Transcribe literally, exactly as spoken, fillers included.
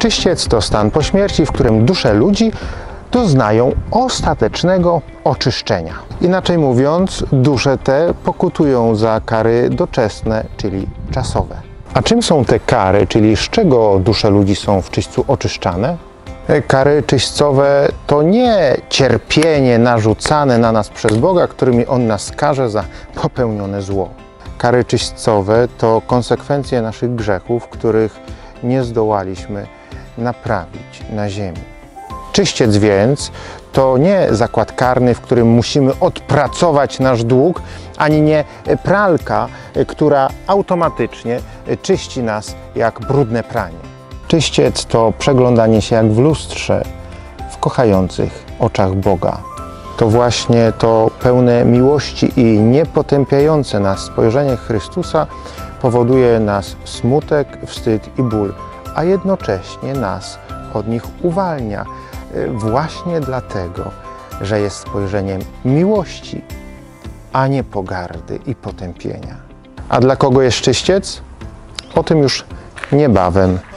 Czyściec to stan po śmierci, w którym dusze ludzi doznają ostatecznego oczyszczenia. Inaczej mówiąc, dusze te pokutują za kary doczesne, czyli czasowe. A czym są te kary, czyli z czego dusze ludzi są w czyśćcu oczyszczane? Kary czyśćcowe to nie cierpienie narzucane na nas przez Boga, którymi On nas karze za popełnione zło. Kary czyśćcowe to konsekwencje naszych grzechów, których nie zdołaliśmy naprawić na ziemi. Czyściec więc to nie zakład karny, w którym musimy odpracować nasz dług, ani nie pralka, która automatycznie czyści nas jak brudne pranie. Czyściec to przeglądanie się jak w lustrze w kochających oczach Boga. To właśnie to pełne miłości i niepotępiające nas spojrzenie Chrystusa powoduje nas smutek, wstyd i ból, a jednocześnie nas od nich uwalnia. Właśnie dlatego, że jest spojrzeniem miłości, a nie pogardy i potępienia. A dla kogo jest czyściec? O tym już niebawem